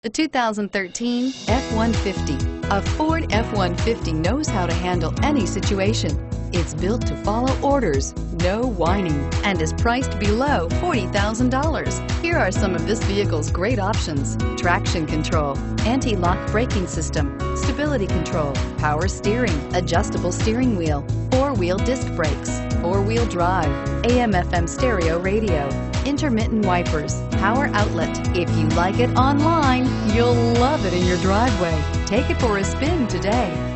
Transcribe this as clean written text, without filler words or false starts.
The 2013 F-150. A Ford F-150 knows how to handle any situation. It's built to follow orders, no whining, and is priced below $40,000. Here are some of this vehicle's great options: traction control, anti-lock braking system, stability control, power steering, adjustable steering wheel, four-wheel disc brakes, four-wheel drive, AM/FM stereo radio, intermittent wipers, power outlet. If you like it online, you'll love it in your driveway. Take it for a spin today.